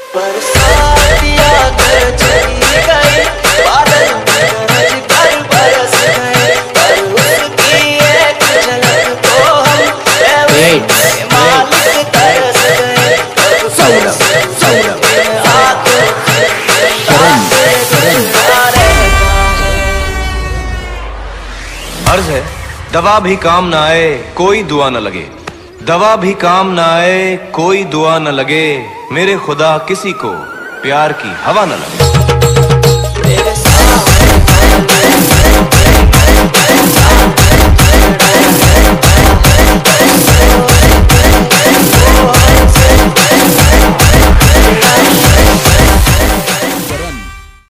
अर्ज है, दवा भी काम ना आए कोई दुआ न लगे, दवा भी काम ना आए कोई दुआ न लगे, मेरे खुदा किसी को प्यार की हवा न लगे।